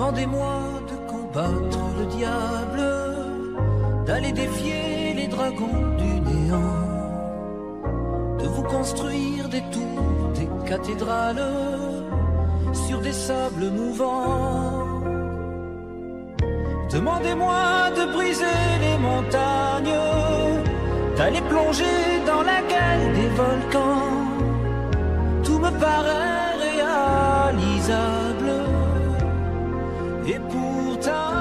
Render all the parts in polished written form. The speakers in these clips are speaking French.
Demandez-moi de combattre le diable, d'aller défier les dragons du néant, de vous construire des tours, des cathédrales sur des sables mouvants. Demandez-moi de briser les montagnes, d'aller plonger dans la gueule des volcans. Tout me paraît réalisable. Et pourtant,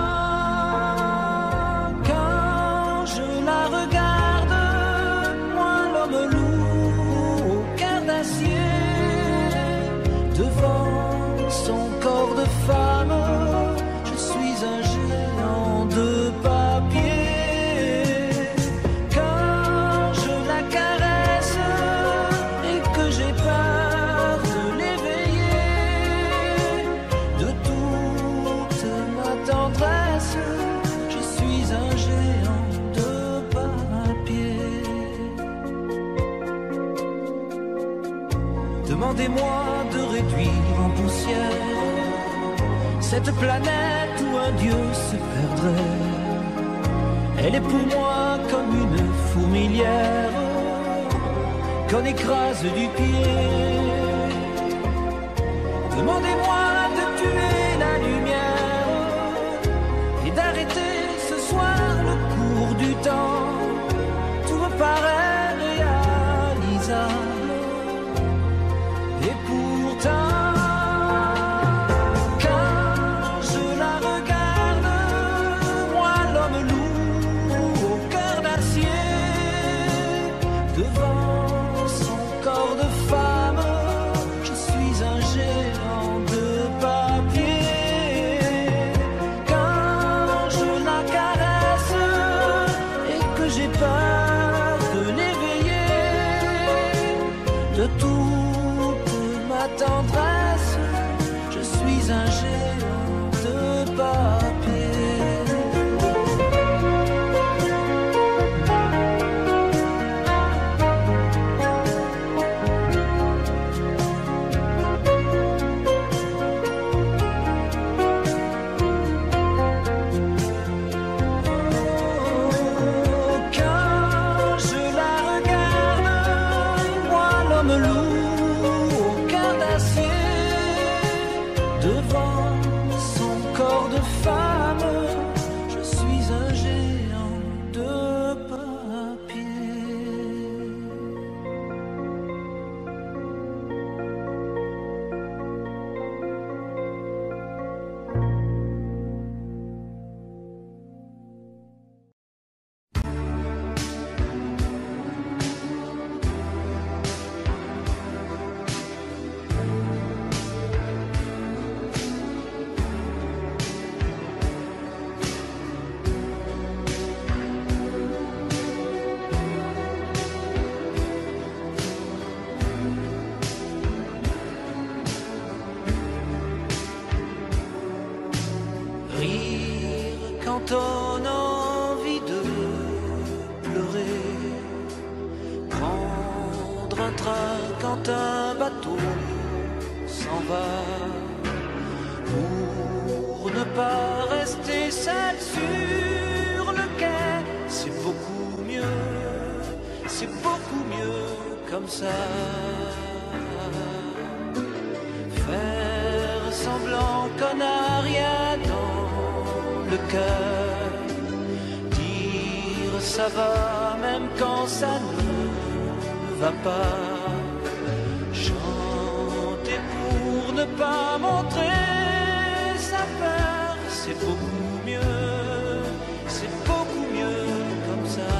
quand je la regarde, moi l'homme loup au cœur d'acier, devant son corps de femme, je suis un géant de papier. Quand je la caresse et que j'ai peur de l'éveiller, de toute ma tendresse, je suis un géant de papier. Demandez-moi de réduire en poussière cette planète où un dieu se perdrait. Elle est pour moi comme une fourmilière qu'on écrase du pied. Demandez-moi de tuer la lumière et d'arrêter ce soir le cours du temps. Tout me paraît réalisable. Et pourtant, tendresse, je suis un géant de papier. Quand je la regarde, moi l'homme loup devant son corps de femme, je suis un géant de papier. Quand on a envie de pleurer, prendre un train quand un bateau s'en va, pour ne pas rester seul sur le quai, c'est beaucoup mieux comme ça. Faire semblant qu'on n'a rien dans le cœur, dire ça va même quand ça ne va pas, chanter pour ne pas montrer sa peur, c'est beaucoup mieux comme ça.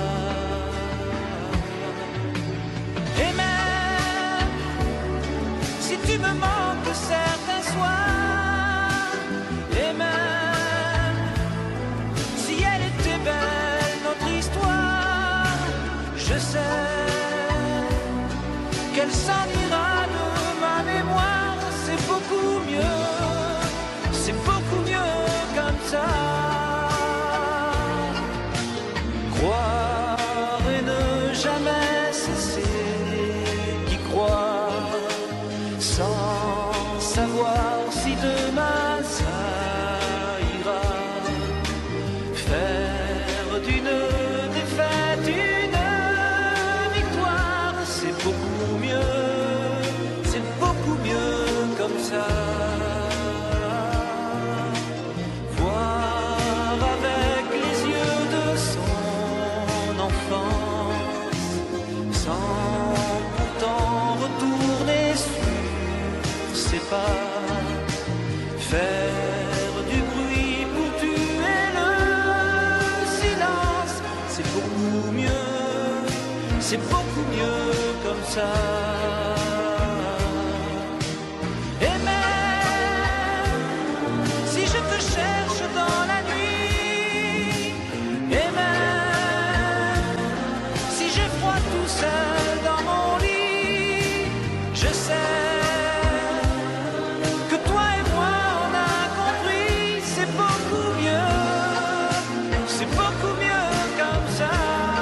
Et même si tu me manques certains soirs, et même si elle était belle notre histoire, je sais qu'elle s'en ira de ma mémoire. C'est beaucoup mieux comme ça. Croire et ne jamais cesser d'y croire, sans savoir si demain ça beaucoup mieux, c'est beaucoup mieux comme ça. Et même si je te cherche dans la nuit, et même si j'ai froid tout seul dans mon lit, je sais que toi et moi on a compris, c'est beaucoup mieux, c'est beaucoup mieux comme ça.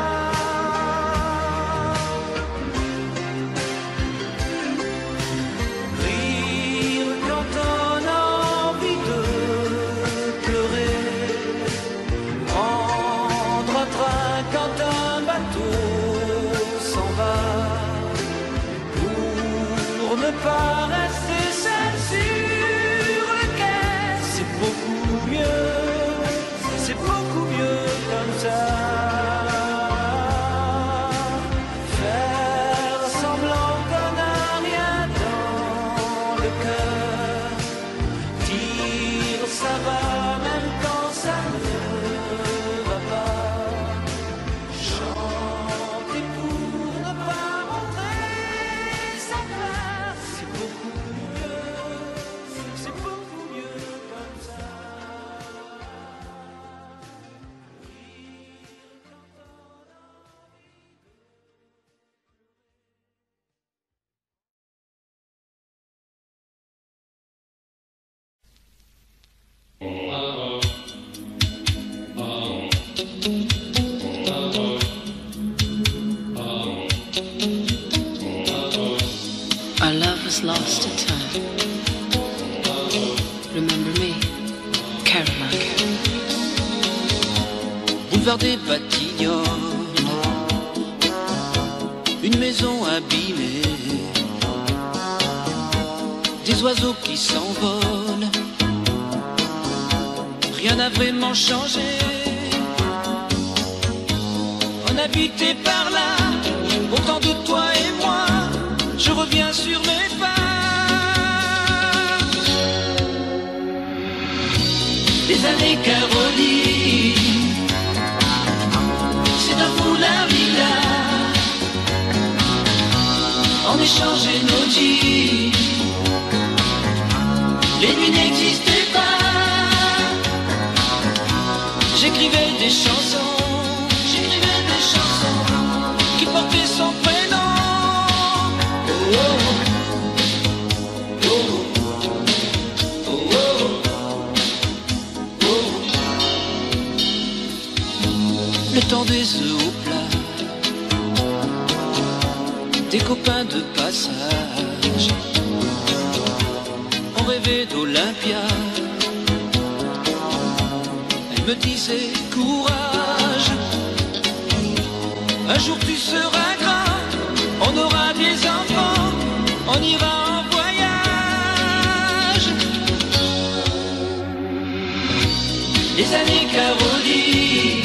Rire quand on a envie de pleurer, prendre un train quand un bateau s'en va, pour ne pas rester seul sur le quai, c'est beaucoup mieux, c'est beaucoup mieux comme ça. Faire semblant qu'on n'a rien dans le cœur, dire ça va même quand ça ne va pas, chanter pour ne pas montrer sa peur, c'est beaucoup mieux comme ça. Our love was lost to time. Remember me, Caroline. Boulevard des Batignolles, une maison abîmée, des oiseaux qui s'envolent, rien n'a vraiment changé. On habitait par là, autant de toi et moi, je reviens sur mes pas. Les années Caroline, c'est un foulard lilas, on échangeait nos jeans, les nuits n'existaient pas. J'écrivais des chansons qui portaient son prénom. Oh, oh, oh, oh, oh, oh. Le temps des œufs au plat, des copains de passage, on rêvait d'Olympia. Elle me disait courage, un jour tu seras grand, on aura des enfants, on ira en voyage. Les années Caroline,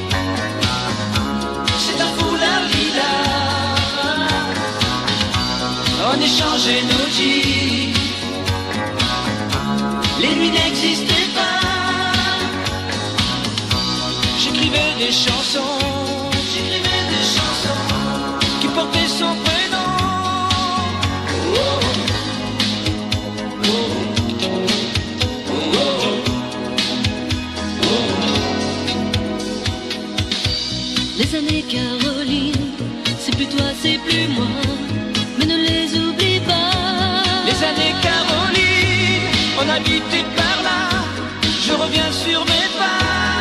c'est un foulard lilas, on échangeait nos jeans, les nuits n'existaient pas. J'écrivais des chansons qui portaient son prénom. Oh, oh, oh, oh, oh. Les années Caroline, c'est plus toi, c'est plus moi, mais ne les oublie pas. Les années Caroline, on habitait par là, je reviens sur mes pas.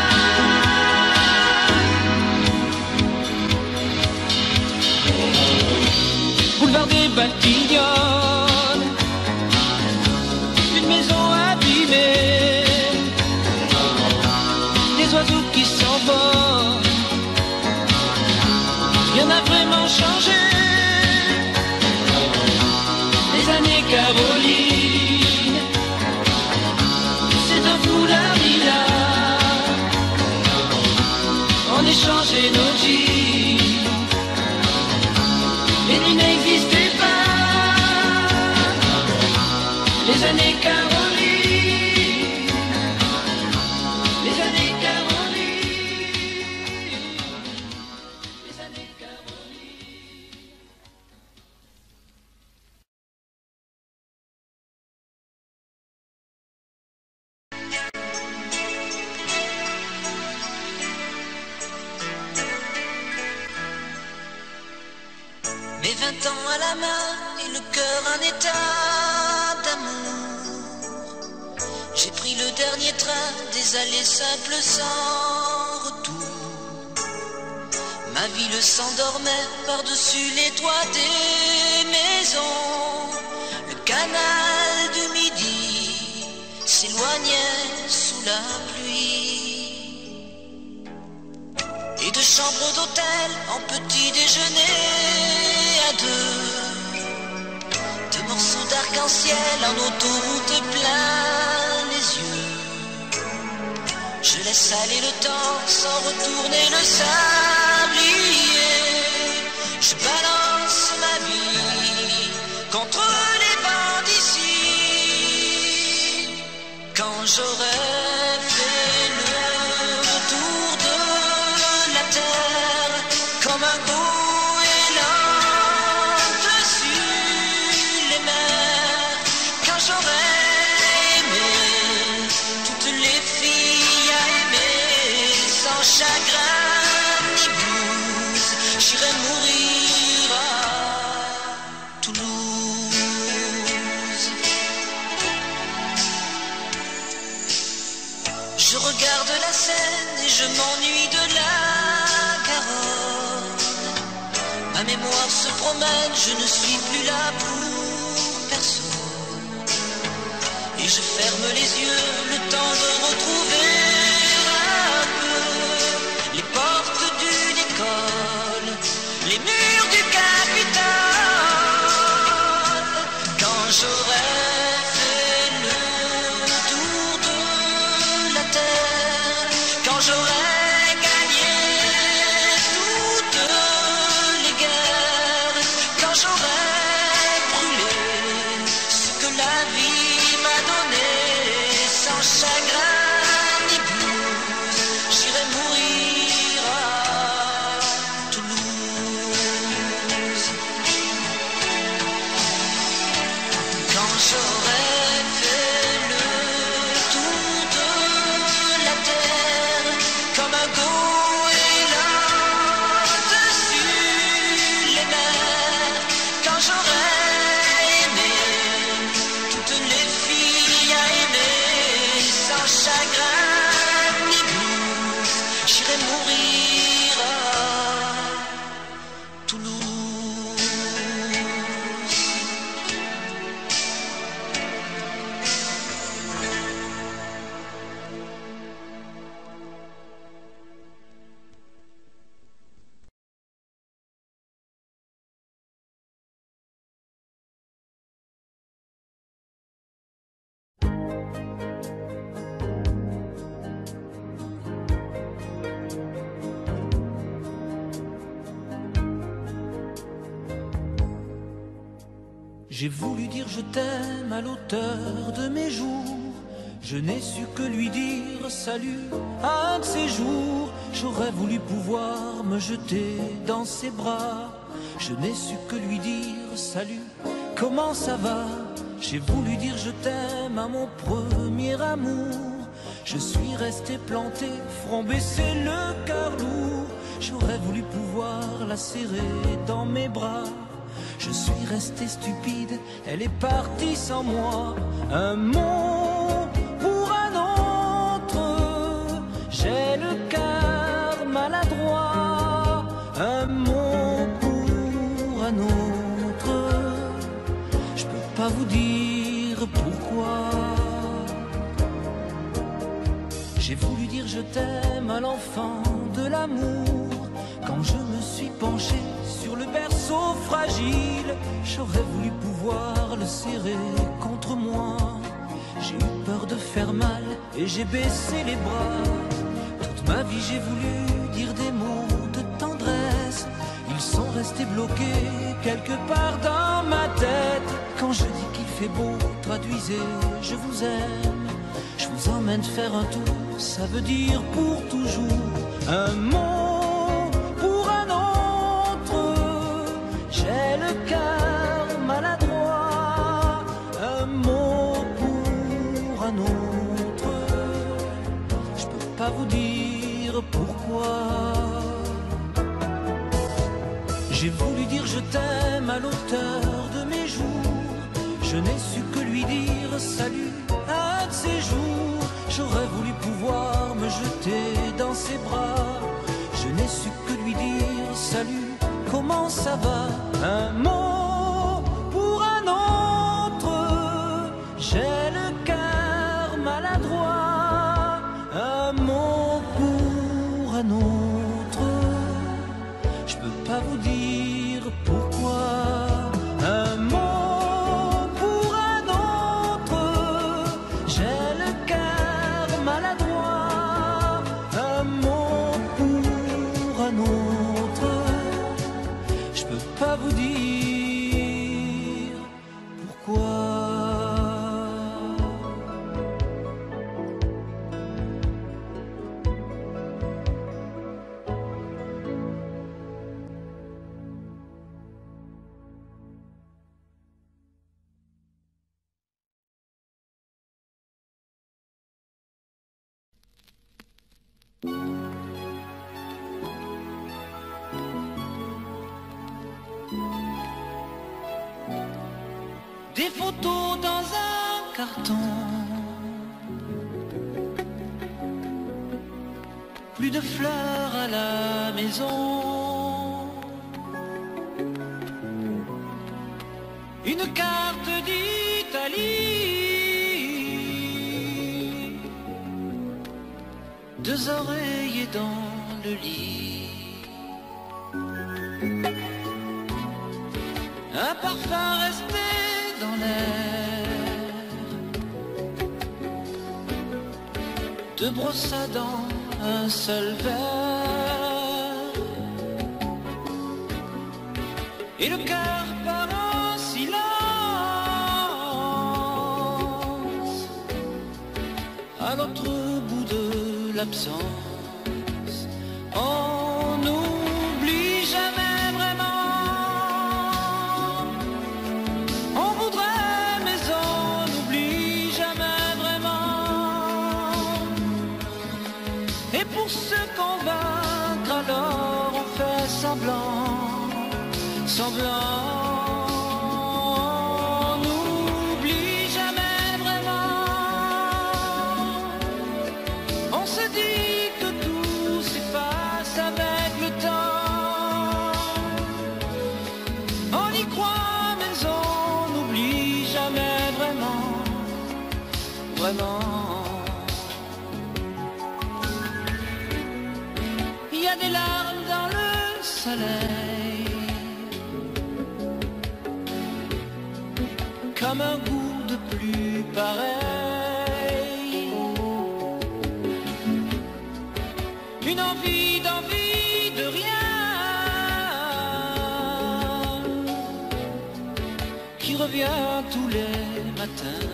Boulevard des Batignolles, une maison abîmée, des oiseaux qui s'envolent, rien n'a vraiment changé. Les années Caroline, c'est un foulard lilas, on échangeait nos jeans, les nuits n'existaient pas. Les années Caroline, les années Caroline. Mes 20 ans à la main et le cœur en état d'amour. J'ai pris le dernier train des allées simples sans retour. Ma ville s'endormait par-dessus les toits des maisons. Le canal du Midi s'éloignait sous la pluie. Et de chambre d'hôtel en petit déjeuner à deux, de morceaux d'arc-en-ciel en autoroute plein les yeux. Je laisse aller le temps sans retourner le sablier. Je balance ma vie contre les vents d'ici. Quand j'aurai fait le tour de la terre comme un goéland dessus les mers, quand j'aurai aimé toutes les filles à aimer sans chagrin ni blouse, j'irai mourir à Toulouse. Je regarde la Seine et je m'ennuie de la Garonne. Ma mémoire se promène, je ne suis plus là pour personne. Et je ferme les yeux, le temps de retrouver un peu les portes d'une école, les murs du Capitole. Quand j'aurai fait le tour de la terre, quand j'aurai gagné toutes les guerres, quand j'aurai brûlé ce que la vie m'a donné, sans chagrin ni blouse, j'irai mourir à Toulouse. Quand j'aurai fait le tour de la terre comme un goéland dessus les mers, quand j'aurai aimé toutes les filles à aimer sans chagrin ni blouse, j'irai mourir à Toulouse. J'ai voulu dire je t'aime à l'auteur de mes jours. Je n'ai su que lui dire salut à un de ces jours. J'aurais voulu pouvoir me jeter dans ses bras. Je n'ai su que lui dire salut, comment ça va? J'ai voulu dire je t'aime à mon premier amour. Je suis resté planté, front baissé, le cœur lourd. J'aurais voulu pouvoir la serrer dans mes bras. Je suis resté stupide, elle est partie sans moi. Un mot pour un autre, j'ai le cœur maladroit. Un mot pour un autre, je peux pas vous dire pourquoi. J'ai voulu dire je t'aime à l'enfant de l'amour. Quand je me suis penché sur le berceau fragile, j'aurais voulu pouvoir le serrer contre moi. J'ai eu peur de faire mal et j'ai baissé les bras. Toute ma vie j'ai voulu dire des mots de tendresse. Ils sont restés bloqués quelque part dans ma tête. Quand je dis qu'il fait beau, traduisez je vous aime. Je vous emmène faire un tour, ça veut dire pour toujours. Un mot pour un autre, J'ai voulu dire je t'aime à l'auteur de mes jours. Je n'ai su que lui dire salut un de ces jours. J'aurais voulu pouvoir me jeter dans ses bras. Je n'ai su que lui dire salut, comment ça va? Un mot pour un autre, j'ai le cœur maladroit. Un mot pour un autre, je peux pas vous dire pourquoi. Un mot pour un autre, j'ai le cœur maladroit. Un mot pour un autre, je peux pas vous dire pourquoi. Des photos dans un carton, plus de fleurs à la maison, une carte d'Italie, deux oreillers dans le lit, un parfum resté dans l'air, deux brosses à dents, un seul verre, et le cœur part en silence à l'autre bout de l'absence. On n'oublie jamais vraiment. On voudrait mais on n'oublie jamais vraiment. Et pour se convaincre alors on fait semblant, semblant. On n'oublie jamais vraiment. On se dit que tout s'efface avec le temps. On y croit mais on n'oublie jamais vraiment, vraiment. Il y a des larmes dans le soleil, comme un goût de pluie pareil, une envie de rien qui revient tous les matins.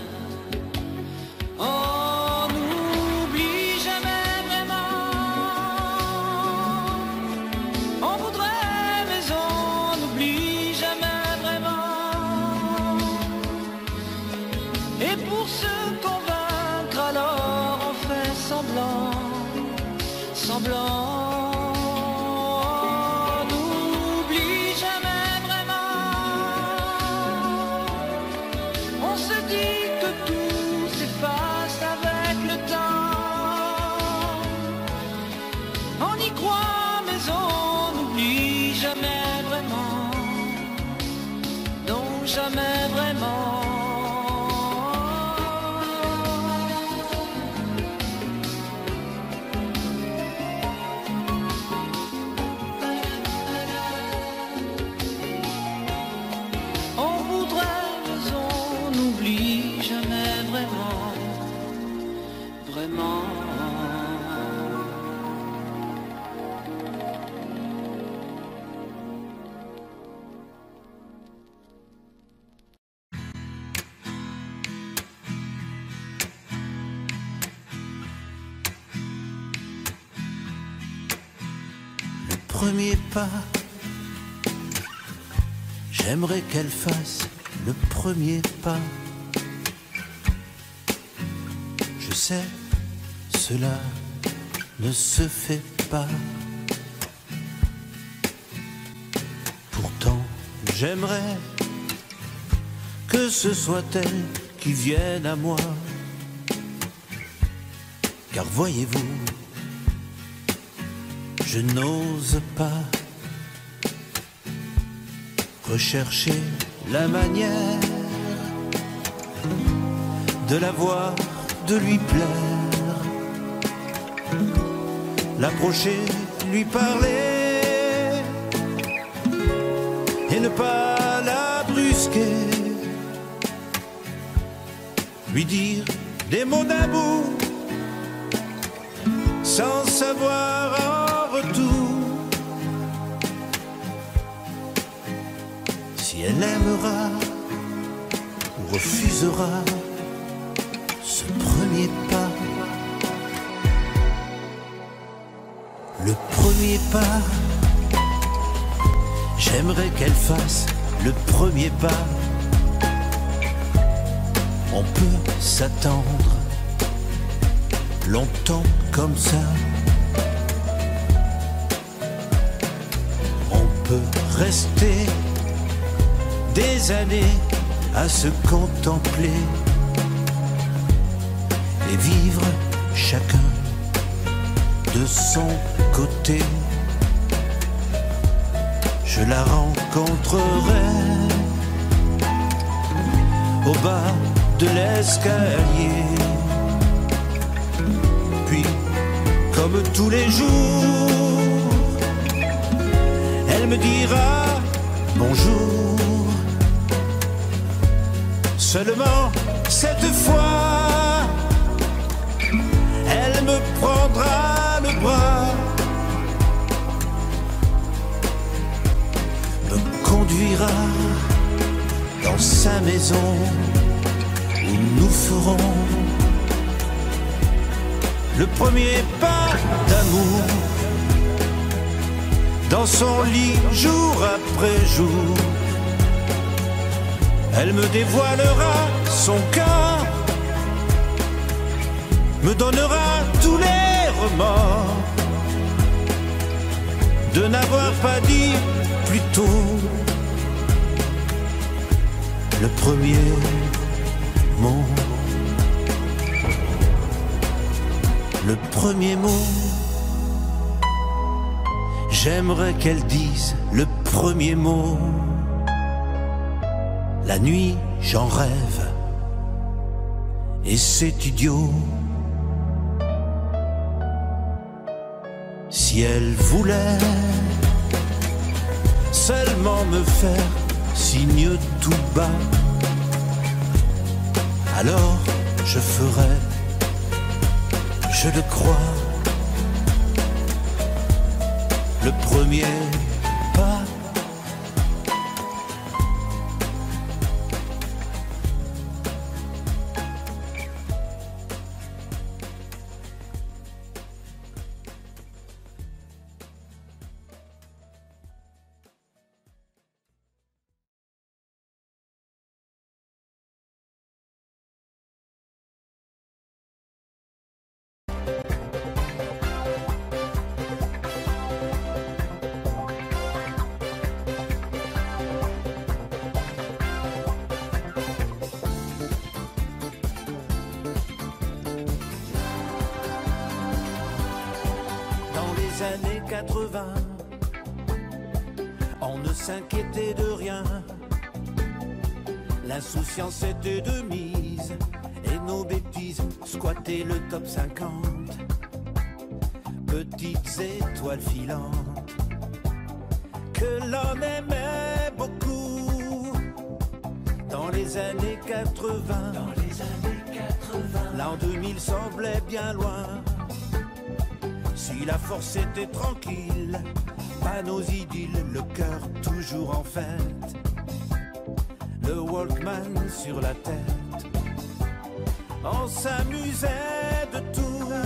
On n'oublie jamais vraiment. On voudrait mais on n'oublie jamais vraiment. Et pour se convaincre alors on fait semblant, semblant. On n'oublie jamais vraiment. On se dit que tout s'efface avec le temps. On y croit mais on n'oublie jamais vraiment. Non, jamais vraiment. On voudrait mais on n'oublie jamais vraiment, vraiment. Le premier pas, j'aimerais qu'elle fasse le premier pas. Je sais, cela ne se fait pas. Pour J'aimerais que ce soit elle qui vienne à moi. Car voyez-vous, je n'ose pas rechercher la manière de la voir, de lui plaire, l'approcher, lui parler et ne pas la brusquer, lui dire des mots d'amour sans savoir en retour si elle aimera ou refusera ce premier pas. Le premier pas, j'aimerais qu'elle fasse le premier pas. On peut s'attendre longtemps comme ça. On peut rester des années à se contempler et vivre chacun de son côté. Je la rencontrerai au bas de l'escalier, puis comme tous les jours, elle me dira bonjour. Seulement cette fois, elle me prendra le bras, me conduira dans sa maison où nous ferons le premier pas d'amour dans son lit jour après jour. Elle me dévoilera son cœur, me donnera tous les remords de n'avoir pas dit plus tôt le premier mot. Le premier mot, j'aimerais qu'elle dise le premier mot. La nuit, j'en rêve, et c'est idiot. Si elle voulait seulement me faire signe tout bas, alors je ferais, je le crois, le premier pas. Années 80, on ne s'inquiétait de rien, l'insouciance était de mise et nos bêtises squattaient le top 50. Petites étoiles filantes que l'on aimait beaucoup dans les années 80. L'an 2000 semblait bien loin. Si la force était tranquille, pas nos idylles, le cœur toujours en fête, le Walkman sur la tête, on s'amusait de tout.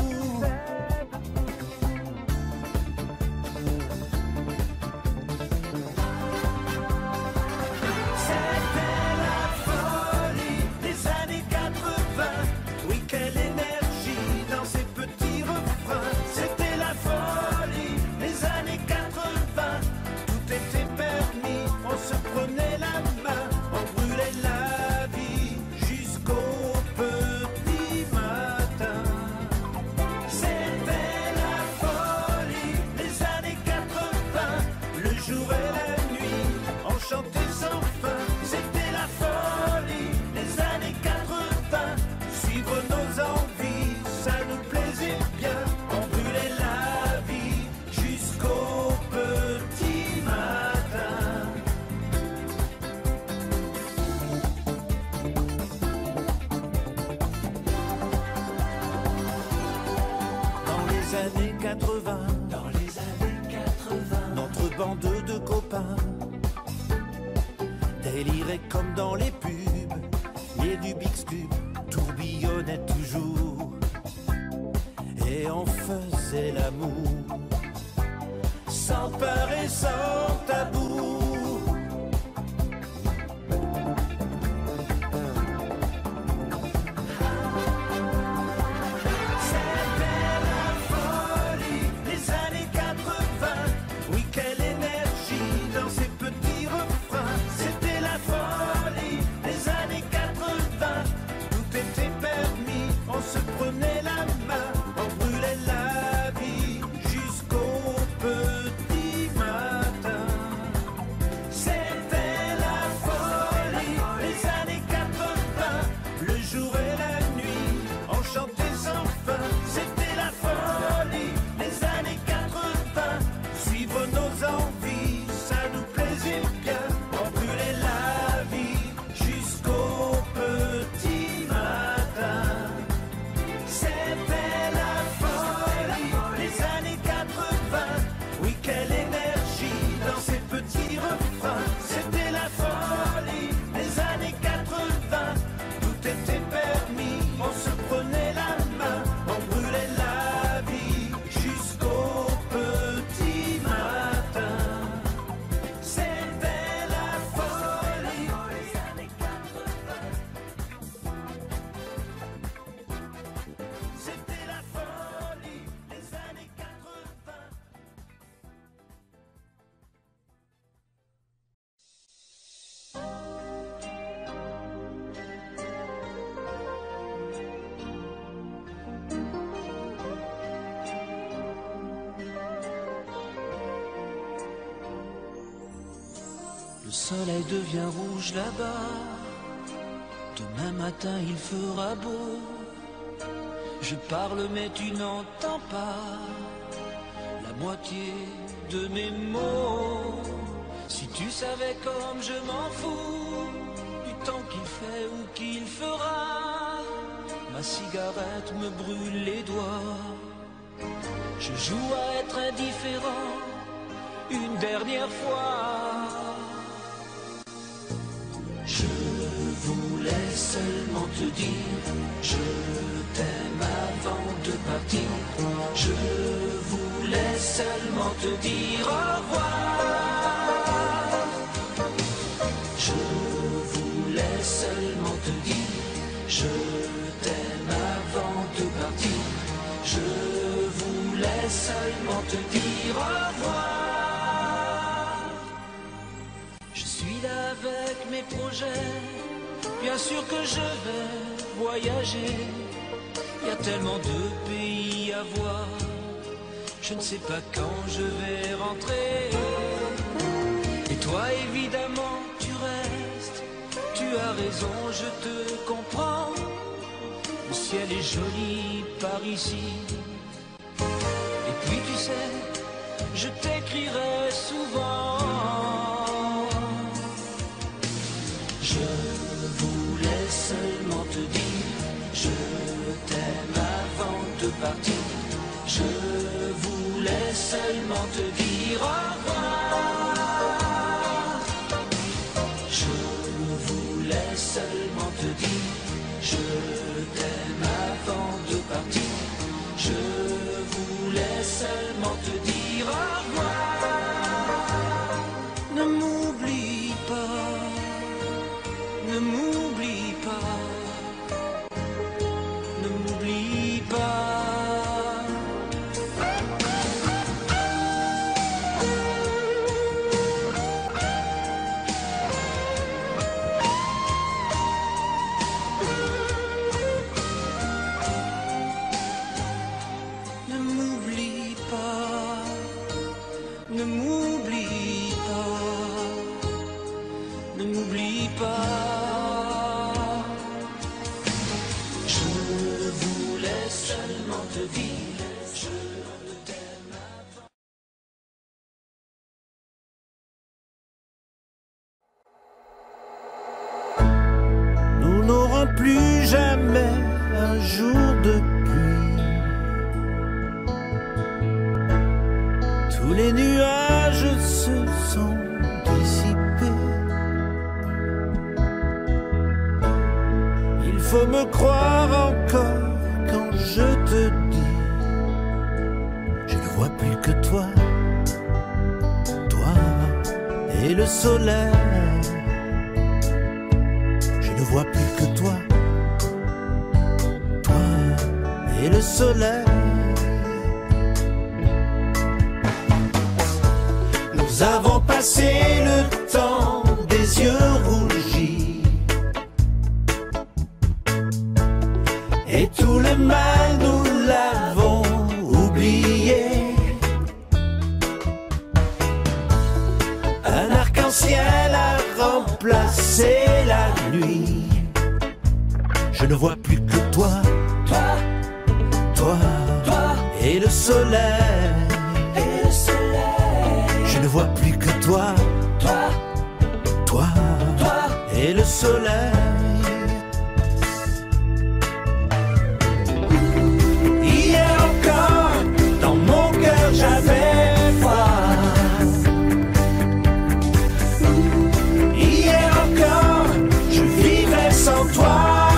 C'était la folie des années 80, oui quelle énergie dans ces petits refrains. C'était la folie des années 80, tout était permis, on se prenait jour et la nuit, on chantait sans fin, c'était la folie, les années 80, suivre nos envies, ça nous plaisait bien, on brûlait la vie jusqu'au petit matin. Dans les années 80, notre bande de copains délirait comme dans les pubs, les Rubik's Cube tourbillonnaient toujours et on faisait l'amour sans peur et sans tabou. Le soleil devient rouge là-bas, demain matin il fera beau. Je parle mais tu n'entends pas la moitié de mes mots. Si tu savais comme je m'en fous du temps qu'il fait ou qu'il fera, ma cigarette me brûle les doigts. Je joue à être indifférent une dernière fois. Je voulais seulement te dire, je t'aime avant de partir. Je voulais seulement te dire au revoir. Je voulais seulement te dire, je t'aime avant de partir. Je voulais seulement te dire au revoir. Je suis là avec mes projets, bien sûr que je vais voyager. Il y a tellement de pays à voir, je ne sais pas quand je vais rentrer. Et toi évidemment tu restes, tu as raison, je te comprends. Le ciel est joli par ici. Et puis tu sais, je t'écrirai souvent. Je voulais seulement te dire, je t'aime avant de partir. Je voulais seulement te dire au revoir. Je voulais seulement te dire, je t'aime avant de partir. Je voulais seulement te dire au revoir. Ne m'oublie pas, ne m'oublie pas, ne m'oublie pas. un jour de pluie. Tous les nuages se sont dissipés. Il faut me croire encore quand je te dis, je ne vois plus que toi, toi et le soleil. Je ne vois plus que toi, toi et le soleil. Nous avons passé le temps des yeux rougis et tout le mal nous l'avons oublié. Un arc-en-ciel a remplacé la nuit. Je ne vois plus que toi, toi, toi, toi et le soleil. Et le soleil. Je ne vois plus que toi, toi, toi, toi et le soleil. Hier encore, dans mon cœur j'avais froid. Hier encore, je vivais sans toi.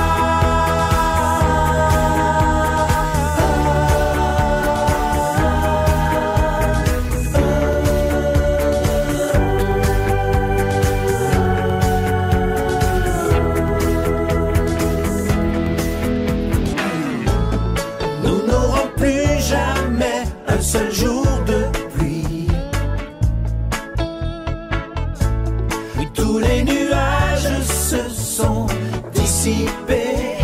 Nous n'aurons plus jamais un seul jour de pluie. Oui, tous les nuages se sont dissipés.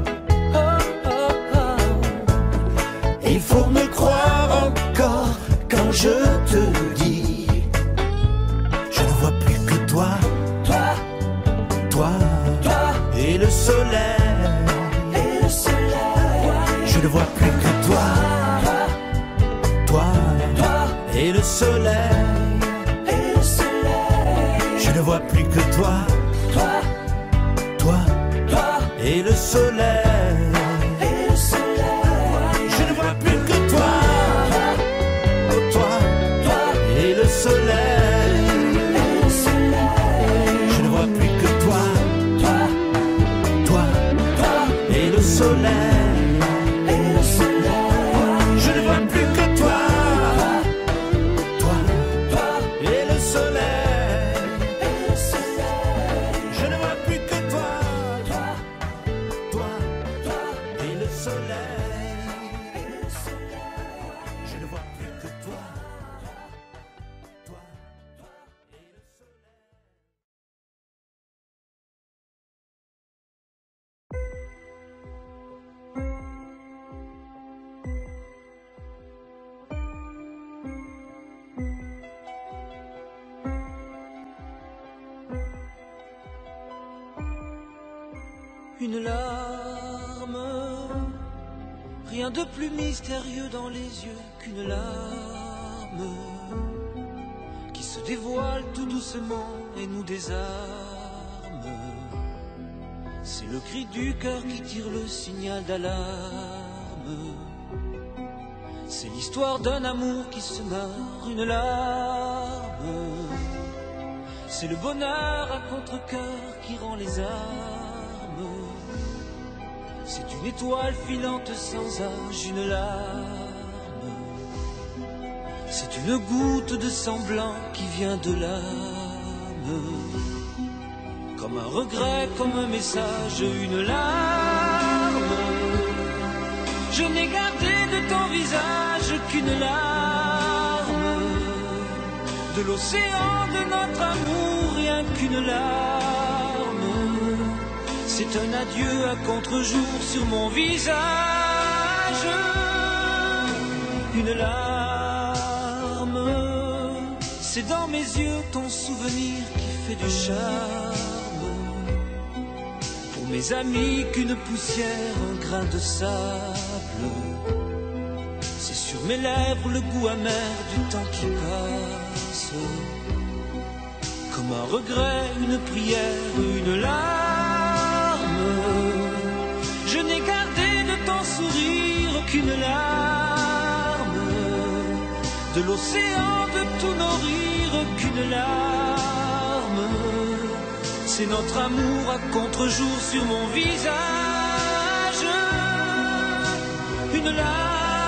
Il faut me croire encore quand je te dis, je ne vois plus que toi, toi, toi, toi et le soleil. Et le soleil. Je ne vois plus que toi, toi, toi et le soleil. Et le soleil. Je ne vois plus que toi, toi, toi, toi et le soleil. Et le soleil. Je ne vois plus que toi, oh, toi, toi et le soleil. Et le soleil. Je ne vois plus que toi, toi, toi, toi et le soleil. Et le soleil. Je ne vois plus que toi, toi, toi et le soleil. Et le soleil. Je ne vois plus que toi, toi, toi, toi et le soleil. Et le soleil. Je ne vois plus que toi, toi, toi et le soleil. Une larme, rien de plus mystérieux dans les yeux qu'une larme qui se dévoile tout doucement et nous désarme. C'est le cri du cœur qui tire le signal d'alarme. C'est l'histoire d'un amour qui se meurt, une larme. C'est le bonheur à contre-cœur qui rend les armes. C'est une étoile filante sans âge, une larme. C'est une goutte de sang blanc qui vient de l'âme. Comme un regret, comme un message, une larme. Je n'ai gardé de ton visage qu'une larme. De l'océan de notre amour, rien qu'une larme. C'est un adieu à contre-jour sur mon visage. Une larme. C'est dans mes yeux ton souvenir qui fait du charme. Pour mes amis qu'une poussière, un grain de sable. C'est sur mes lèvres le goût amer du temps qui passe. Comme un regret, une prière, une larme. Je n'ai gardé qu'une larme, de l'océan de tout nourrir qu'une larme. C'est notre amour à contre-jour sur mon visage, une larme.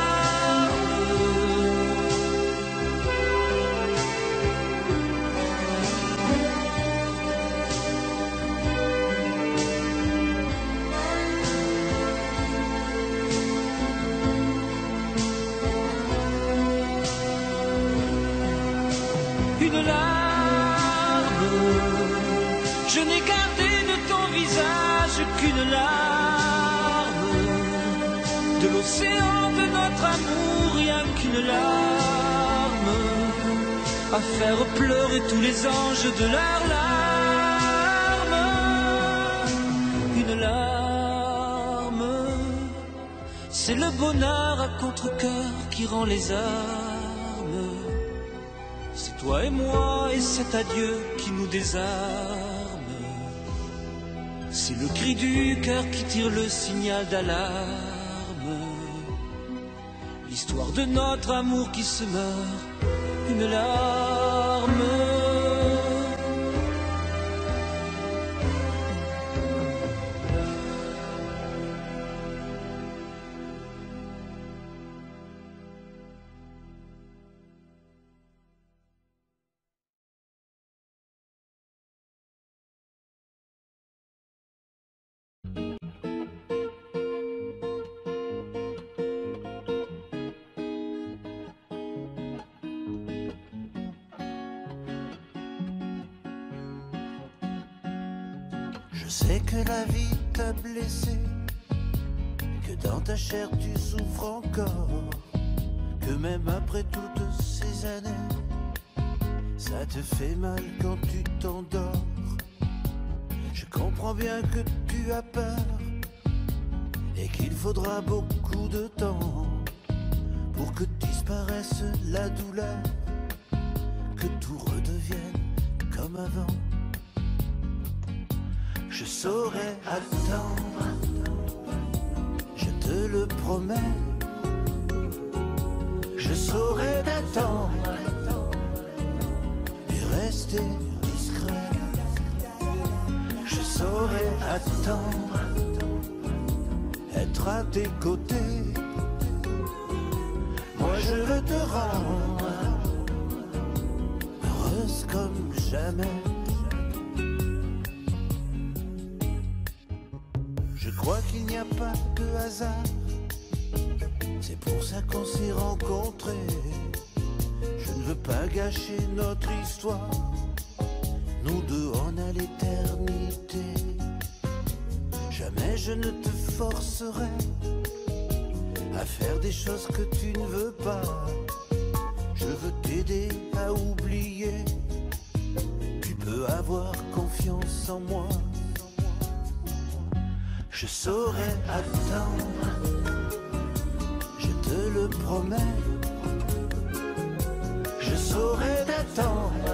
Une larme, je n'ai gardé de ton visage qu'une larme, de l'océan de notre amour rien qu'une larme, à faire pleurer tous les anges de leurs larmes. Une larme, c'est le bonheur à contre-cœur qui rend les armes. C'est toi et moi et cet adieu qui nous désarme. C'est le cri du cœur qui tire le signal d'alarme. L'histoire de notre amour qui se meurt, une larme. Je sais que la vie t'a blessé, que dans ta chair tu souffres encore, que même après toutes ces années, ça te fait mal quand tu t'endors. Je comprends bien que tu as peur et qu'il faudra beaucoup de temps pour que disparaisse la douleur, que tout redevienne comme avant. Je saurai attendre, je te le promets. Je saurai t'attendre et rester discret. Je saurai attendre, être à tes côtés. Moi je veux te rendre heureuse comme jamais. Je crois qu'il n'y a pas de hasard, c'est pour ça qu'on s'est rencontrés. Je ne veux pas gâcher notre histoire, nous deux en à l'éternité. Jamais je ne te forcerai à faire des choses que tu ne veux pas. Je veux t'aider à oublier, tu peux avoir confiance en moi. Je saurai attendre, je te le promets. Je saurai t'attendre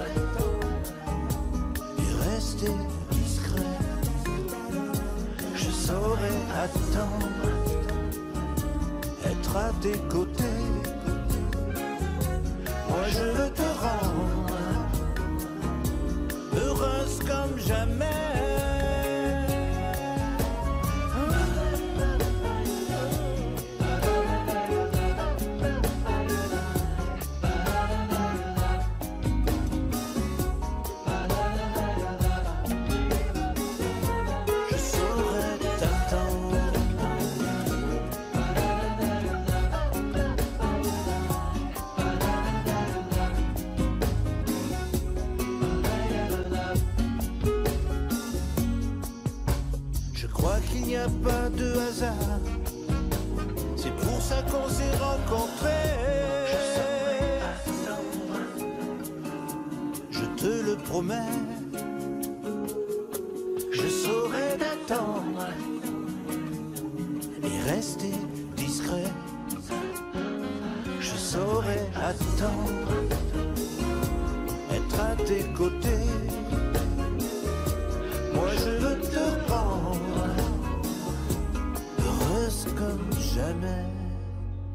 et rester discret. Je saurai attendre, être à tes côtés. Moi je veux te rendre heureuse comme jamais. Il n'y a pas de hasard, c'est pour ça qu'on s'est rencontrés. Je saurai attendre, je te le promets. Je saurai t'attendre et rester discret. Je saurai attendre, être à tes côtés. Moi je veux te rendre heureuse comme jamais.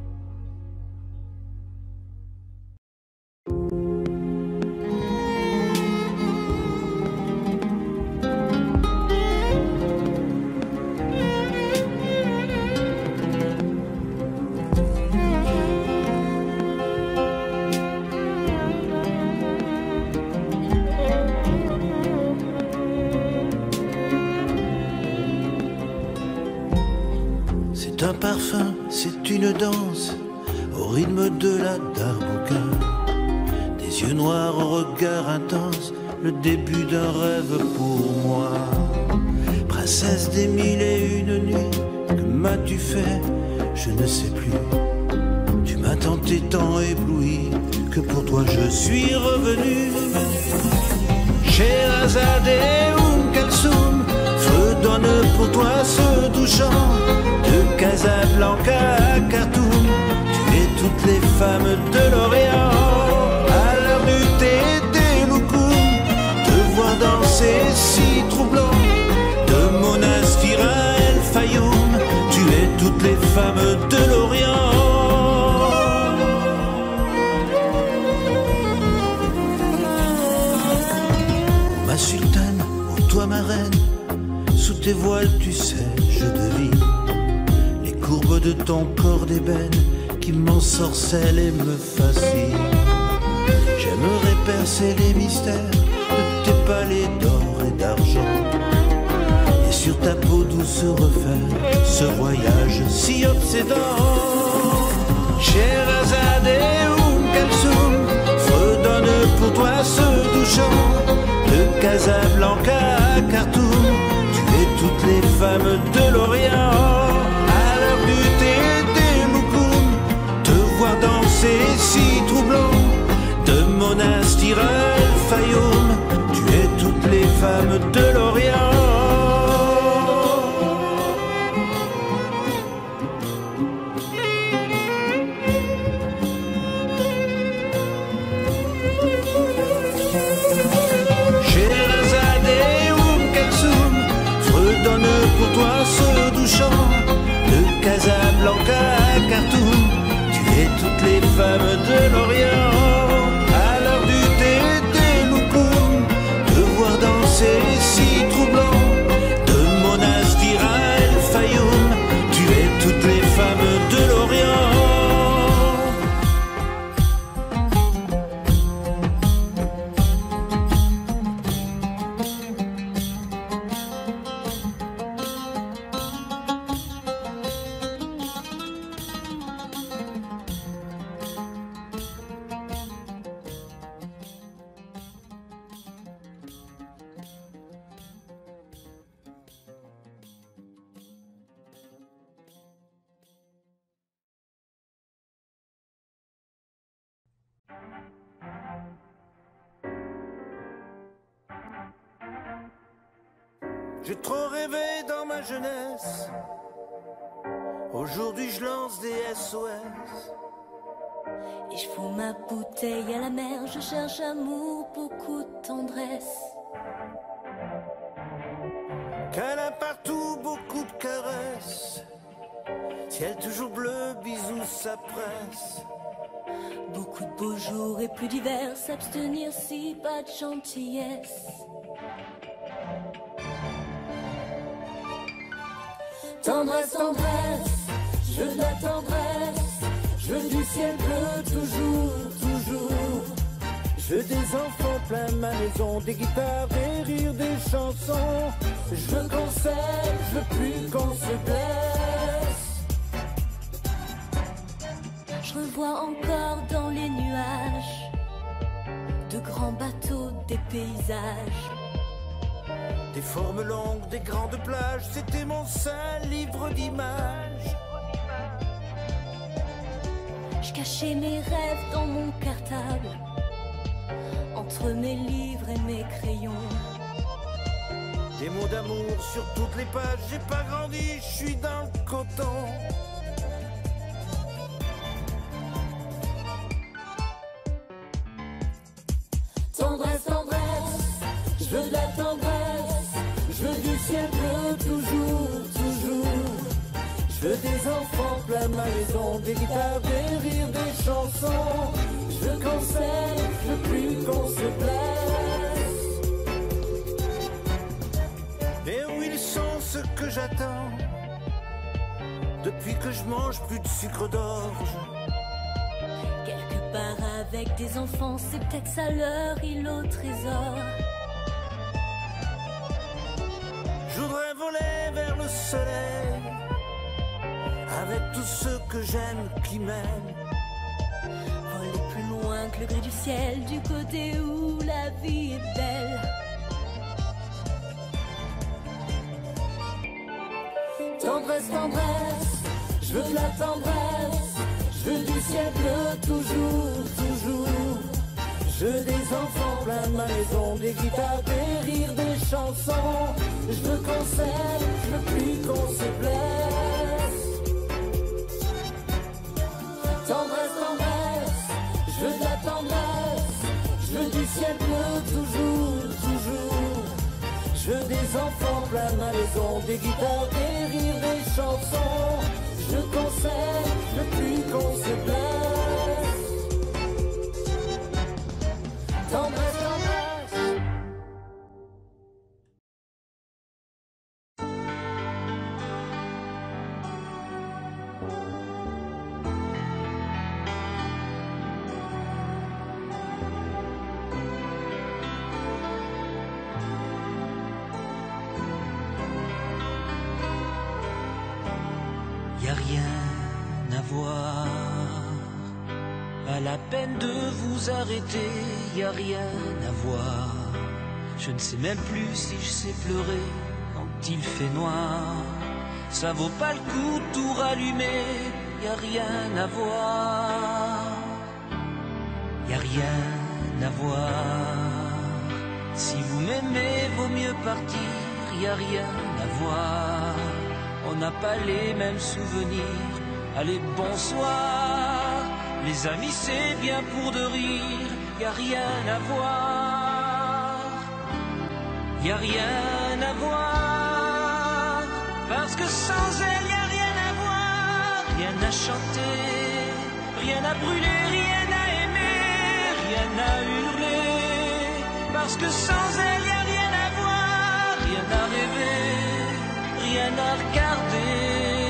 un parfum, c'est une danse au rythme de la darbuka. Des yeux noirs au regard intense, le début d'un rêve pour moi. Princesse des mille et une nuits, que m'as-tu fait? Je ne sais plus. Tu m'as tant et tant ébloui que pour toi je suis revenu. Sherazade et Kalsoum fredonnent pour toi ce doux chant. De Casablanca à Khartoum, tu es toutes les femmes de l'Orient. À l'heure du thé des loukoum, te voir danser si troublant. De Monastir à El Fayoum, tu es toutes les femmes de l'Orient. Ma sultane, ô toi ma reine, sous tes voiles tu sais je devine les courbes de ton corps d'ébène qui m'ensorcellent et me fascinent. J'aimerais percer les mystères de tes palais d'or et d'argent, et sur ta peau douce refaire ce voyage si obsédant. Sherazade et Kalsoum fredonnent pour toi ce doux chant. De Casablanca à Khartoum, tu es toutes les femmes de l'Orient. À l'heure du thé des loukoum, te voir danser si troublant. De Monastir à El Fayoum, tu es toutes les femmes de l'Orient. Pour toi ce doux chant. De Casablanca à Khartoum, tu es toutes les femmes de l'Orient. À l'heure du thé des loukoum, te voir danser si troublant. De Monastir à El Fayoum, tu es toutes les femmes de l'Orient. J'ai trop rêvé dans ma jeunesse. Aujourd'hui je lance des SOS. Et je fous ma bouteille à la mer. Je cherche amour, beaucoup de tendresse. Qu'elle a partout beaucoup de caresses. Ciel toujours bleu, bisous, ça presse. Beaucoup de beaux jours et plus divers. S'abstenir si pas de gentillesse. Tendresse, tendresse, je veux de la tendresse. Je veux du ciel bleu toujours, toujours. Je veux des enfants plein ma maison, des guitares, des rires, des chansons. Je veux qu'on s'aime, je veux plus qu'on se blesse. Je revois encore dans les nuages de grands bateaux, des paysages. Des formes longues, des grandes plages, c'était mon seul livre d'images. Je cachais mes rêves dans mon cartable, entre mes livres et mes crayons. Des mots d'amour sur toutes les pages, j'ai pas grandi, je suis dans le coton. Tendresse, tendresse, je veux de la tendresse. Je veux du ciel bleu toujours, toujours. Je veux des enfants plein ma maison, des guitares, des rires, des chansons. Je veux qu'on s'aime, je veux plus qu'on se blesse. Et où ils sont ceux que j'attends, depuis que je mange plus de sucre d'orge. Quelque part avec des enfants, c'est peut-être ça leur île au trésor. Je voudrais voler vers le soleil, tous ceux que j'aime qui m'aiment. Voler plus loin que le gris du ciel, du côté où la vie est belle. Tendresse, tendresse, je veux de la tendresse, je veux du ciel bleu toujours, toujours. Je veux des enfants plein de ma maison, des guitares, des rires, des chansons. Je veux qu'on s'aime, je veux plus qu'on se blesse. Tendresse, tendresse, je veux de la tendresse, je veux du ciel bleu toujours, toujours. Je veux des enfants plein de ma maison, des guitares, des rires, des chansons. Je veux qu'on s'aime, je veux plus qu'on se blesse. Tendresse, tendresse. Y a rien à voir, pas la peine de vous arrêter, y a rien à voir. Je ne sais même plus si je sais pleurer quand il fait noir. Ça vaut pas le coup de tout rallumer, y a rien à voir. Y a rien à voir. Si vous m'aimez, vaut mieux partir, y a rien à voir. On n'a pas les mêmes souvenirs. Allez, bonsoir. Les amis, c'est bien pour de rire. Y a rien à voir. Y a rien à voir. Parce que sans elle, y a rien à voir. Rien à chanter, rien à brûler, rien à aimer, rien à hurler. Parce que sans elle, y a rien à voir. Rien à rêver, rien à regarder,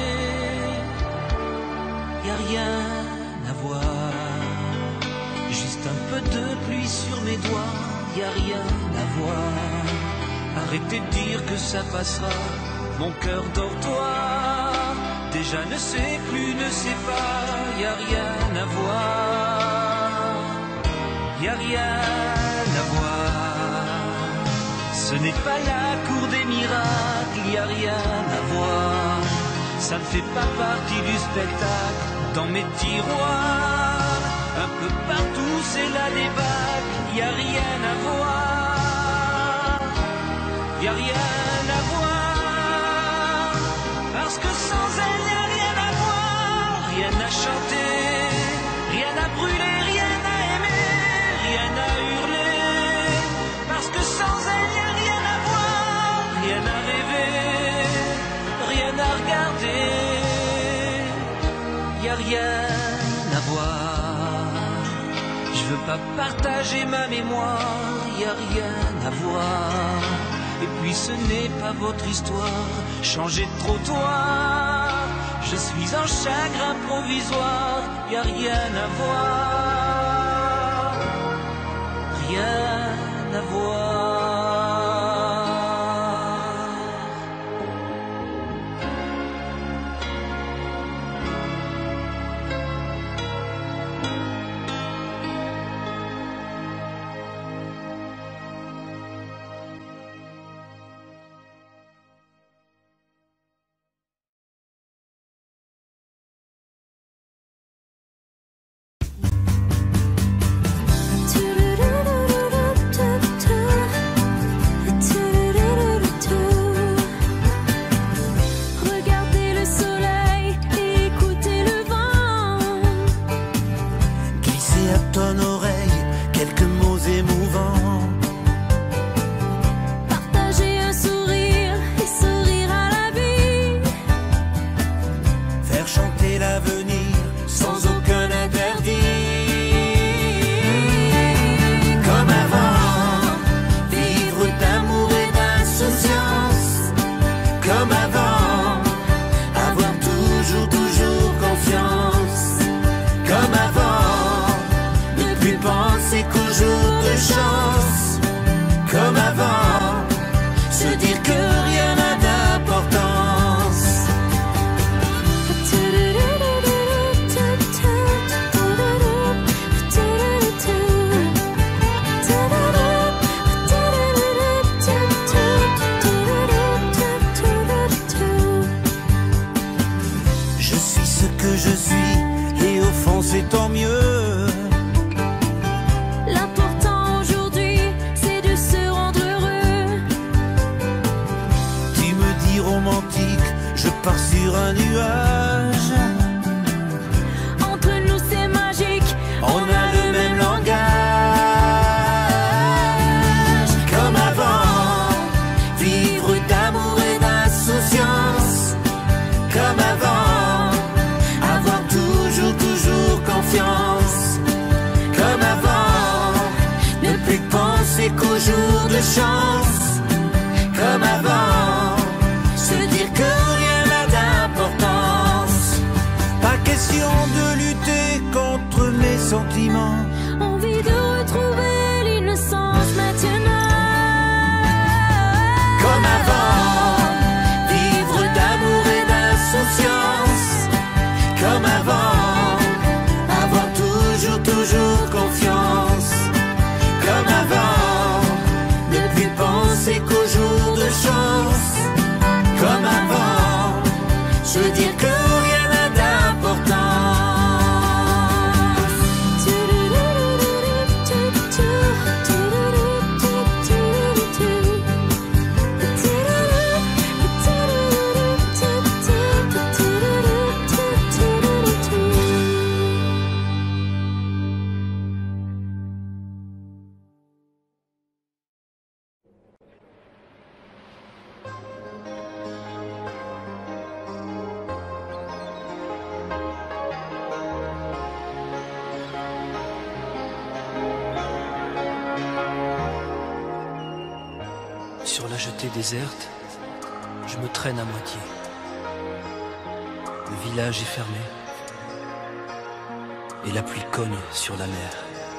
y a rien à voir. Juste un peu de pluie sur mes doigts, y a rien à voir. Arrêtez de dire que ça passera, mon cœur dortoir déjà ne sait plus, ne sait pas, y a rien à voir. Y a rien à voir. Ce n'est pas la cour des miracles, y a rien à voir. Ça ne fait pas partie du spectacle dans mes tiroirs. Un peu partout c'est la débâcle, y a rien à voir. Y a rien à voir. Parce que sans elle y a rien à voir. Rien à chanter, rien à brûler, rien à aimer, rien à hurler. Parce que sans elle y a rien à voir, rien à rêver, rien à regarder, y a rien à voir. Je veux pas partager ma mémoire, y a rien à voir. Et puis ce n'est pas votre histoire, changer de trottoir. Je suis en chagrin provisoire, y a rien à voir. Rien à voir. Sur la jetée déserte, je me traîne à moitié. Le village est fermé et la pluie cogne sur la mer.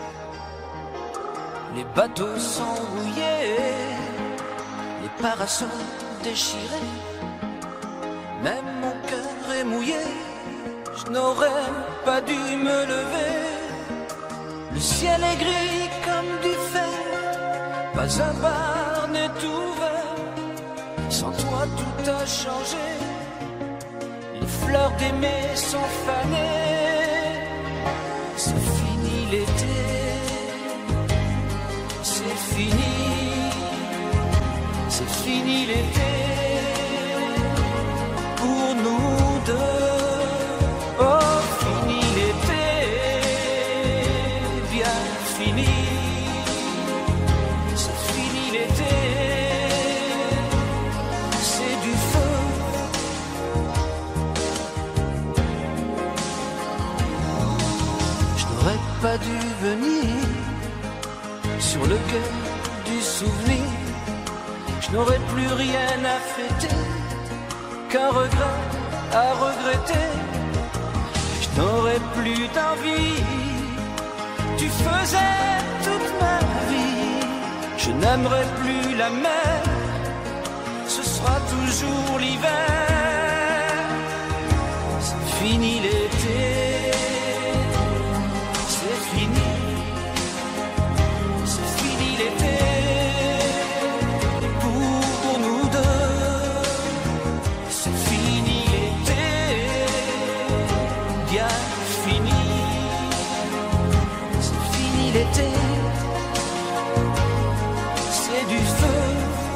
Les bateaux sont mouillés, les parasols déchirés. Même mon cœur est mouillé, je n'aurais pas dû me lever. Le ciel est gris comme du fer, pas un bar n'est ouvert. Sans toi tout a changé, les fleurs d'aimer sont fanées. C'est fini l'été, c'est fini l'été pour nous deux. Oh, fini l'été, bien fini, c'est fini l'été, c'est du feu. Je n'aurais pas dû venir sur le cœur du souvenir. Je n'aurais plus rien à fêter, qu'un regret à regretter. Je n'aurais plus d'envie, tu faisais toute ma vie. Je n'aimerais plus la mer, ce sera toujours l'hiver. C'est fini l'été, c'est fini l'été. L'été, c'est du feu.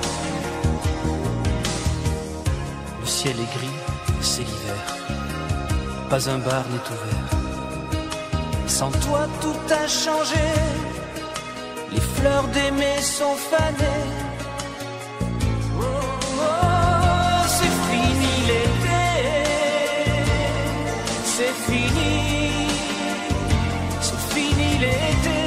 Le ciel est gris, c'est l'hiver. Pas un bar n'est ouvert. Sans toi tout a changé, les fleurs d'aimer sont fanées. Oh, oh, c'est fini l'été, c'est fini l'été.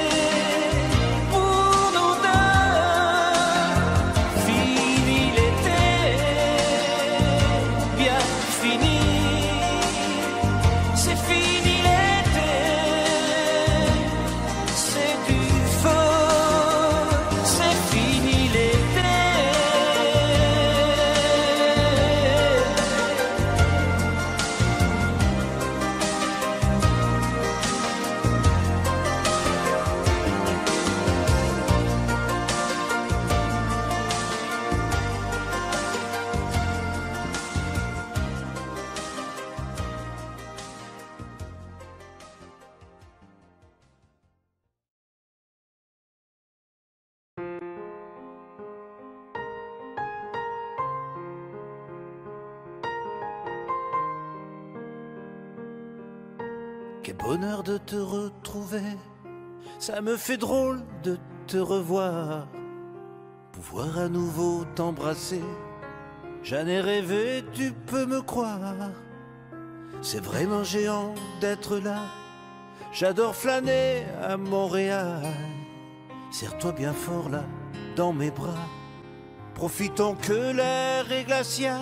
Quel bonheur de te retrouver, ça me fait drôle de te revoir. Pouvoir à nouveau t'embrasser, j'en ai rêvé, tu peux me croire. C'est vraiment géant d'être là, j'adore flâner à Montréal. Serre-toi bien fort là, dans mes bras, profitons que l'air est glacial.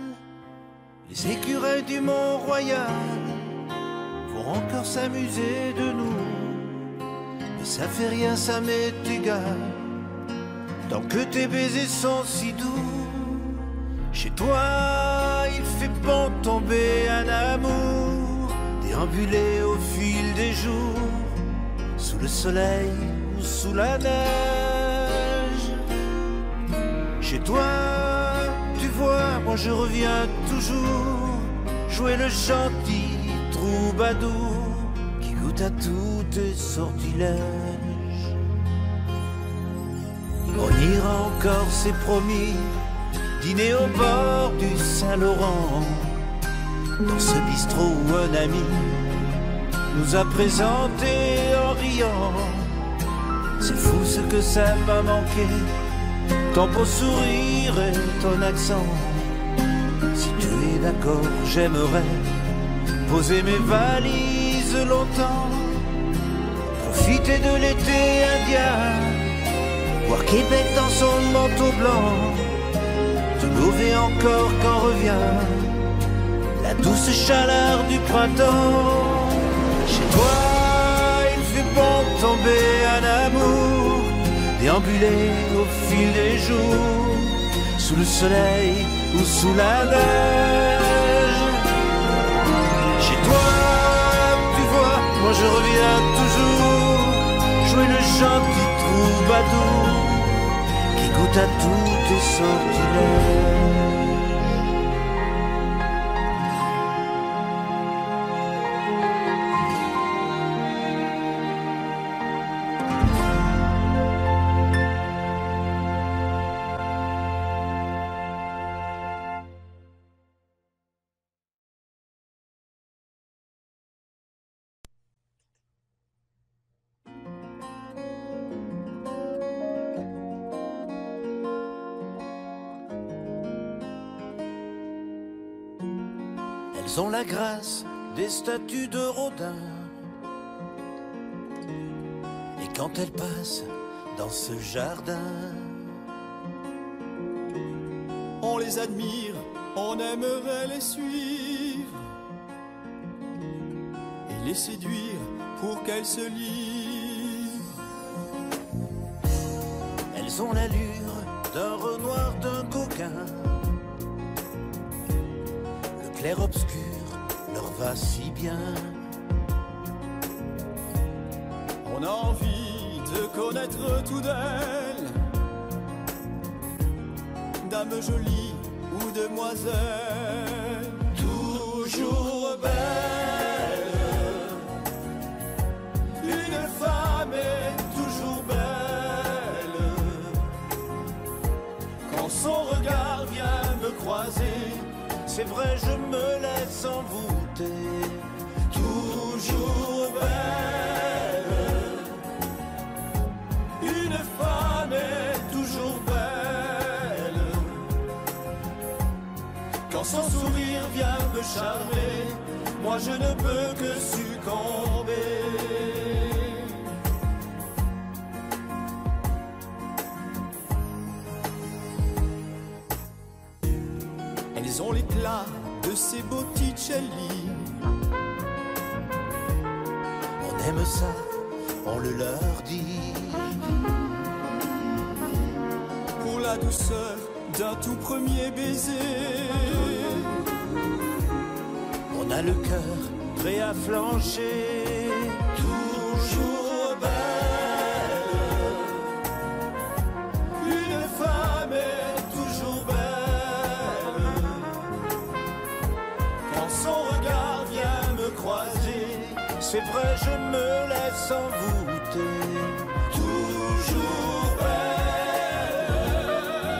Les écureuils du Mont-Royal vont encore s'amuser de nous, mais ça fait rien, ça m'est égal, tant que tes baisers sont si doux. Chez toi, il fait bon tomber un amour, déambuler au fil des jours, sous le soleil ou sous la neige. Chez toi, tu vois, moi je reviens toujours, jouer le gentil troubadour qui goûte à tous tes sortilèges. On ira encore, c'est promis, dîner au bord du Saint-Laurent, dans ce bistrot où un ami nous a présenté en riant. C'est fou ce que ça m'a manqué, ton beau sourire et ton accent. Si tu es d'accord, j'aimerais poser mes valises longtemps, profiter de l'été indien voir Québec dans son manteau blanc, te lever encore quand revient la douce chaleur du printemps. Chez toi, il fait bon tomber un amour, déambuler au fil des jours, sous le soleil ou sous la neige. Chez toi, tu vois, moi je reviens toujours jouer le gentil troubadour qui goûte à tous tes sortilèges. Elles ont la grâce des statues de Rodin, et quand elles passent dans ce jardin, on les admire, on aimerait les suivre et les séduire pour qu'elles se livrent. Elles ont l'allure d'un Renoir, d'un coquin, clair-obscur leur va si bien. On a envie de connaître tout d'elles, dame jolie ou demoiselle, toujours belle. Une femme est toujours belle quand son regard vient me croiser. C'est vrai, je me laisse envoûter, toujours belle. Une femme est toujours belle quand son sourire vient me charmer. Moi je ne peux que succomber. Elles ont l'éclat de ces Botticelli. On aime ça, on le leur dit. Pour la douceur d'un tout premier baiser, on a le cœur prêt à flancher, toujours belle. Une femme est toujours belle son regard vient me croiser. C'est vrai, je me laisse envoûter, toujours belle.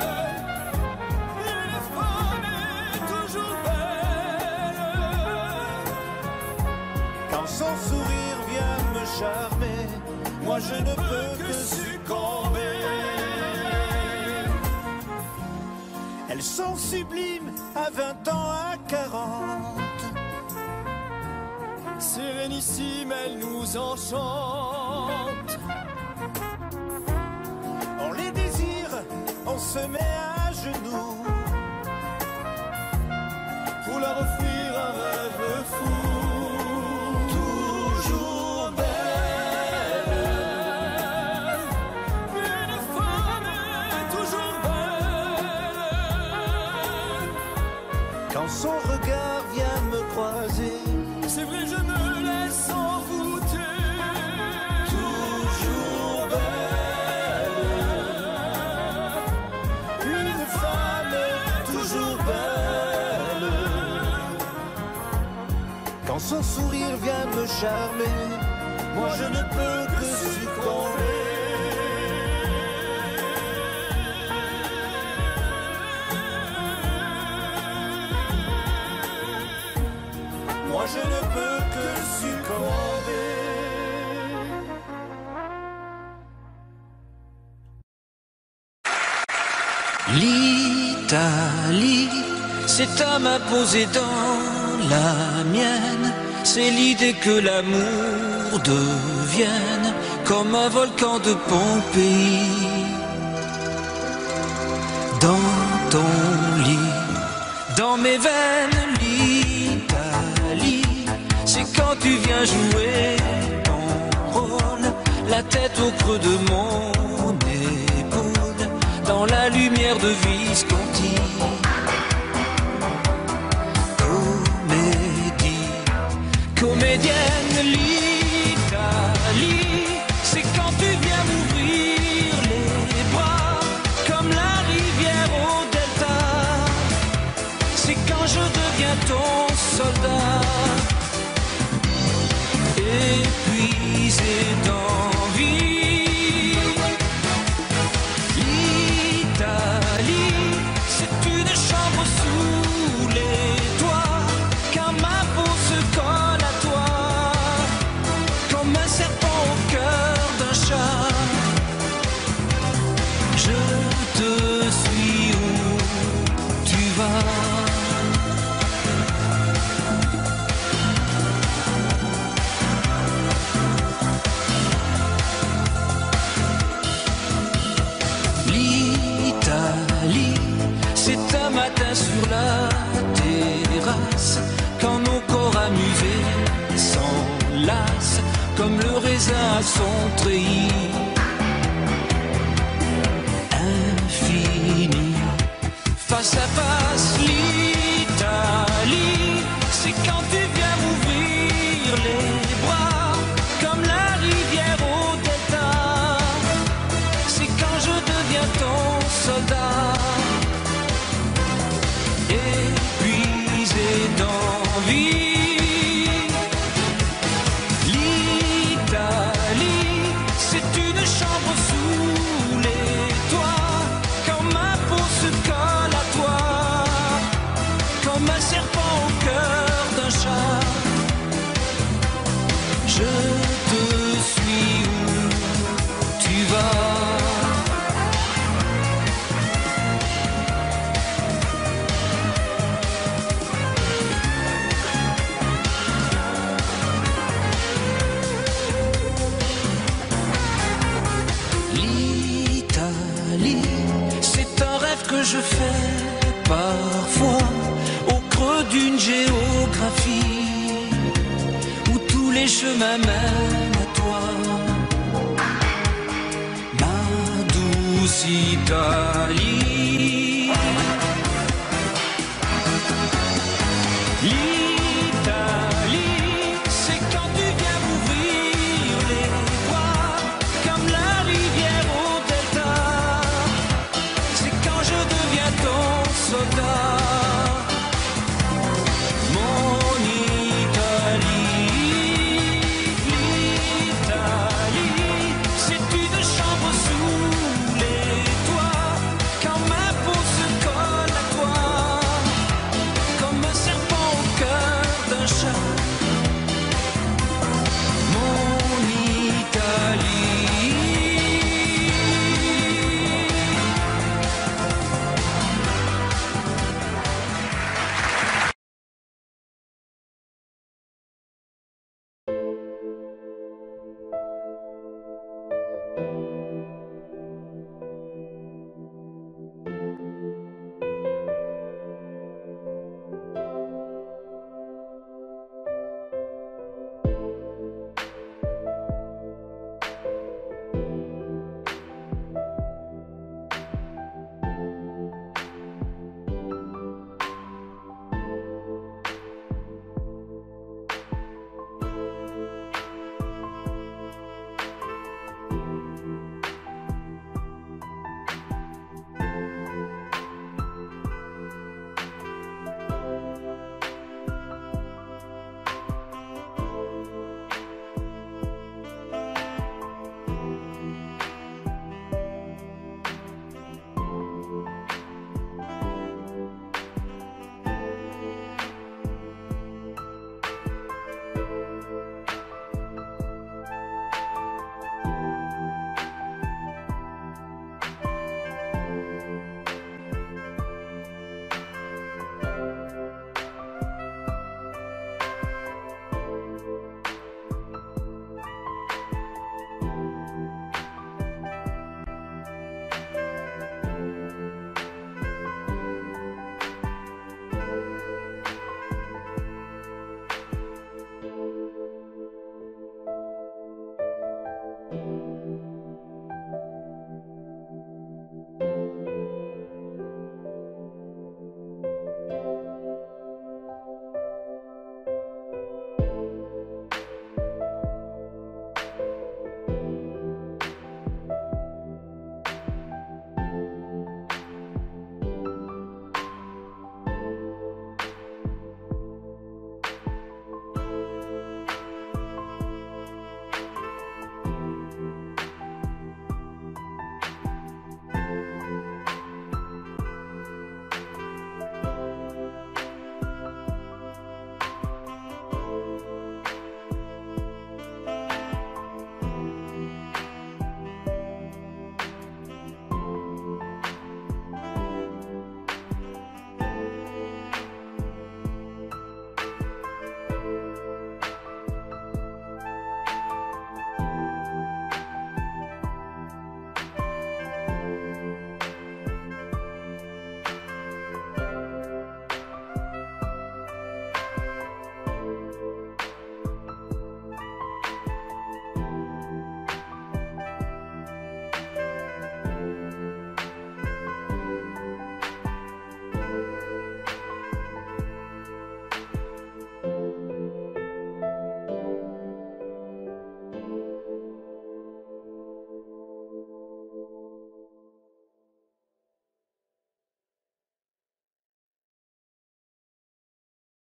Une femme est toujours belle quand son sourire vient me charmer. Moi je ne peux que succomber. Elles sont sublimes à 20 ans, à 40. Sérénissime, elle nous enchante. On les désire, on se met à genoux pour leur offrir un rêve fou. Toujours belle. Une femme est toujours belle quand son regard vient me croiser. C'est vrai, je me laisse envoûter. Toujours belle. Une femme est toujours belle quand son sourire vient me charmer. Moi je ne peux que succomber. Moi je ne peux que succomber. L'Italie s'est à m'imposer dans la mienne. C'est l'idée que l'amour devienne comme un volcan de Pompéi. dans ton lit, dans mes veines, l'Italie. C'est quand tu viens jouer ton rôle, la tête au creux de mon épaule, dans la lumière de Visconti. Comédienne, l'Italie, c'est quand tu viens m'ouvrir les bras, comme la rivière au delta. C'est quand je deviens ton soldat, épuisé d'envie. L'Italie, c'est une chambre sous les toits, quand ma peau se colle à toi, comme un serpent au cœur d'un chat. Je te suis où tu vas. L'Italie, c'est un matin sur la terrasse, quand nos corps amusés s'enlacent, comme le raisin à son treillis. Infini, face à face, l'Italie, c'est quand tu viens m'ouvrir les bras, comme la rivière au delta. C'est quand je deviens ton soldat, épuisé d'envie. L'Italie, c'est une chambre sous les toits, quand ma peau se colle à toi, comme un serpent au cœur d'un chat. Je te suis où tu vas. C'est un rêve que je fais parfois au creux d'une géographie où tous les chemins mènent à toi, ma douce Italie. L'Italie, c'est quand tu viens m'ouvrir les bras, comme la rivière au delta. C'est quand je deviens ton soldat,